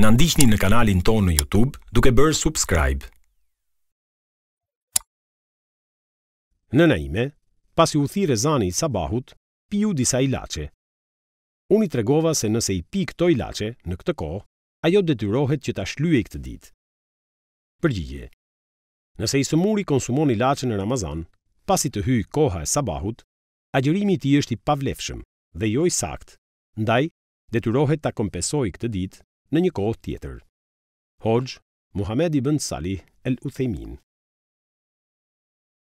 Na ndiqni në kanalin tonë në YouTube duke bërë subscribe. Nëna ime, pasi u thirë ezani I sabahut, piu disa ilace. Unë I tregova se nëse I pi këto ilace në këtë kohë, ajo detyrohet që ta shlyejë këtë ditë. Përgjigje. Nëse I sëmuri konsumon ilace në Ramazan, pasi të hyjë koha e sabahut, agjërimi I tij është I pavlefshëm dhe jo I saktë, ndaj detyrohet ta kompensojë këtë ditë në një kohë tjetër. Hoxh Muhammad ibn Salih el Uthejmin.